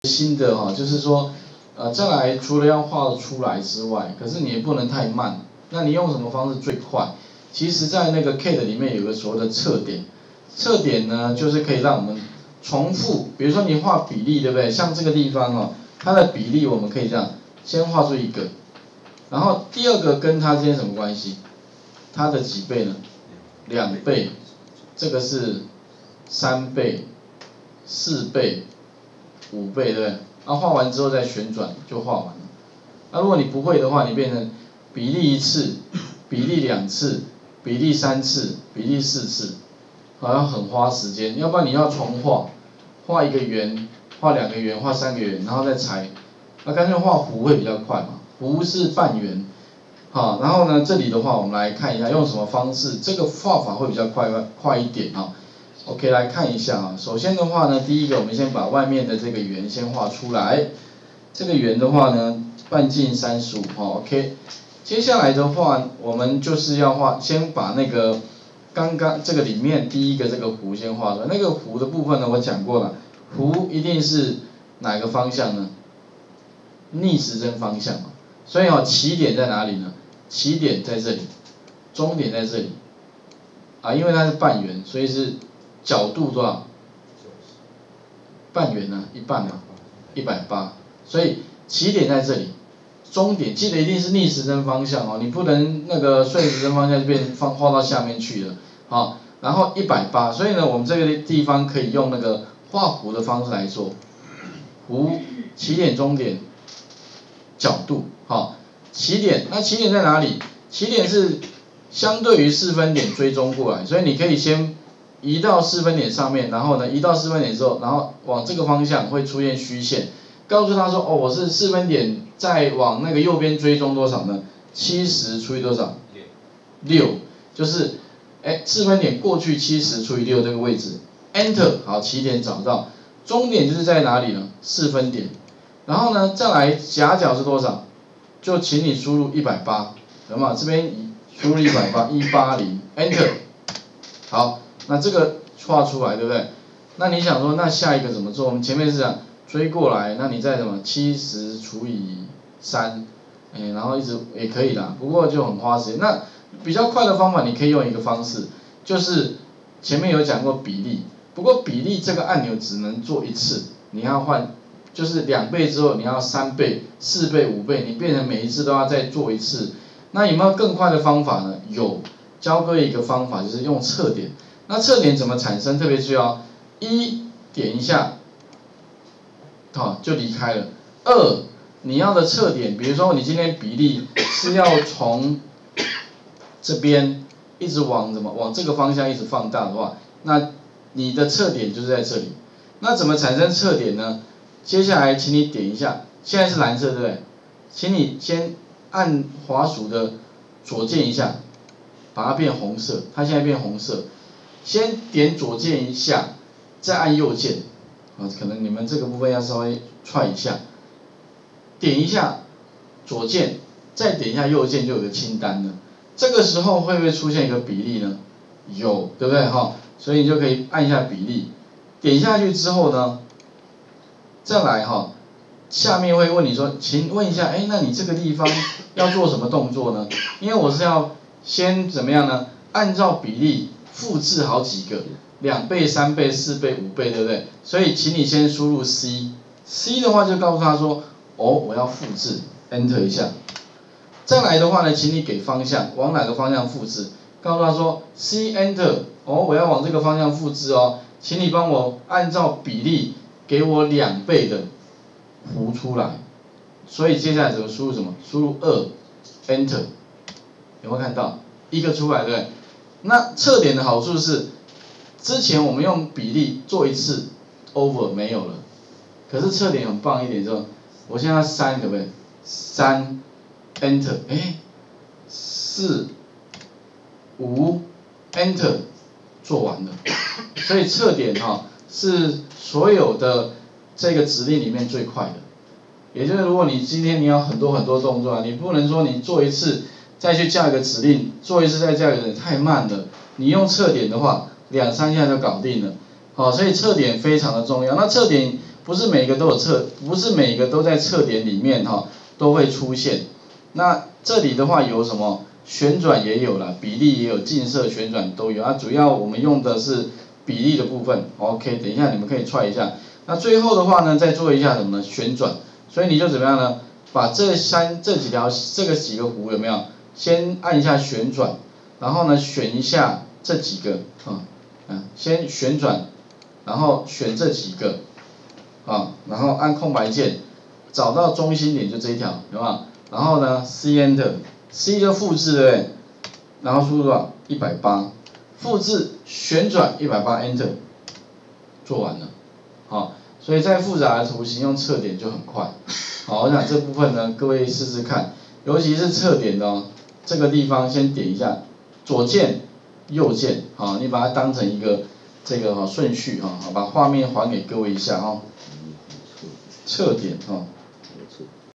新的哈，就是说，再来除了要画得出来之外，可是你也不能太慢。那你用什么方式最快？其实，在那个 CAD 里面有个所谓的测点，测点呢就是可以让我们重复，比如说你画比例，对不对？像这个地方哦，它的比例我们可以这样，先画出一个，然后第二个跟它之间什么关系？它的几倍呢？2倍，这个是3倍、4倍、5倍，对不对？然后画完之后再旋转就画完了。那如果你不会的话，你变成比例1次、比例2次、比例3次、比例4次，好像很花时间。要不然你要重画，画一个圆，画2个圆，画3个圆，然后再裁。那干脆画弧会比较快嘛，弧是半圆。好，然后呢，这里的话我们来看一下用什么方式，这个画法会比较快一点啊。OK， 来看一下啊。首先的话呢，第一个我们先把外面的这个圆先画出来。这个圆的话呢，半径35，好 ，OK。接下来的话，我们就是要先把那个刚刚这个里面第一个这个弧先画出来。那个弧的部分呢，我讲过了，弧一定是哪个方向呢？逆时针方向嘛。所以起点在哪里呢？起点在这里，终点在这里，因为它是半圆，所以是角度多少？半圆呢，一半嘛，180，所以起点在这里，终点记得一定是逆时针方向哦，你不能那个顺时针方向就变画到下面去了，好，然后180，所以呢，我们这个地方可以用那个画弧的方式来做，弧起点终点角度，好。起点，那起点在哪里？起点是相对于4分点追踪过来，所以你可以先移到4分点上面，然后呢，移到4分点之后，然后往这个方向会出现虚线，告诉他说，哦，我是4分点，再往那个右边追踪多少呢？70除以多少？6，就是4分点过去70除以6这个位置 ，Enter， 好，起点找到，终点就是在哪里呢？4分点，然后呢，再来夹角是多少？就请你输入180，有没有？这边输入180 ，Enter， 好，那这个画出来，对不对？那你想说，那下一个怎么做？我们前面是讲追过来，那你再什么70除以3，然后一直也可以啦，不过就很花时间。那比较快的方法，你可以用一个方式，就是前面有讲过比例，不过比例这个按钮只能做一次，你要换。就是2倍之后，你要3倍、4倍、5倍，你变成每一次都要再做一次。那有没有更快的方法呢？有，教各位一个方法，就是用测点。那测点怎么产生？特别注意哦，1点一下，好就离开了。2，你要的测点，比如说你今天比例是要从这边一直往这个方向一直放大的话，那你的测点就是在这里。那怎么产生测点呢？接下来，请你点一下，现在是蓝色，对不对？请你先按滑鼠的左键一下，把它变红色。它现在变红色，先点左键一下，再按右键。可能你们这个部分要稍微踹一下，点一下左键，再点一下右键，就有个清单了。这个时候会不会出现一个比例呢？有，对不对？所以你就可以按一下比例，点下去之后呢？再来下面会问你说，请问一下，那你这个地方要做什么动作呢？因为我是要先怎么样呢？按照比例复制好几个，2倍、3倍、4倍、5倍，对不对？所以请你先输入 C，C 的话就告诉他说，我要复制 ，Enter 一下。再来的话呢，请你给方向，往哪个方向复制？告诉他说 C Enter， 我要往这个方向复制哦，请你帮我按照比例。给我2倍的弧出来，所以接下来怎么输入什么？输入2 ，Enter， 有没有看到一个出来，对不对？那测点的好处是，之前我们用比例做一次 ，over 没有了，可是测点很棒一点，之后我现在3，可不可以？3 ，Enter， 4 5 Enter， 做完了，所以测点是所有的这个指令里面最快的，也就是如果你今天你要很多动作你不能说你做一次再去叫一个指令，做一次再叫一个，太慢了。你用测点的话，2、3下就搞定了。所以测点非常的重要。那测点不是每个都有不是每个都在测点里面哈都会出现。那这里的话有什么旋转也有啦，比例也有，近色旋转都有啊。主要我们用的是比例的部分 ，OK， 等一下你们可以try一下。那最后的话呢，再做一下什么呢？旋转。所以你就怎么样呢？把这几个弧有没有？先按一下旋转，然后呢选一下这几个先旋转，然后选这几个然后按空白键，找到中心点就这一条，有没有？然后呢 C Enter，C 就复制对不对？然后输入多少？180，复制旋转180 Enter， 做完了，所以再复杂的图形用测点就很快。好，我想这部分呢，各位试试看，尤其是测点的这个地方先点一下左键、右键，你把它当成一个这个顺序好，把画面还给各位一下测点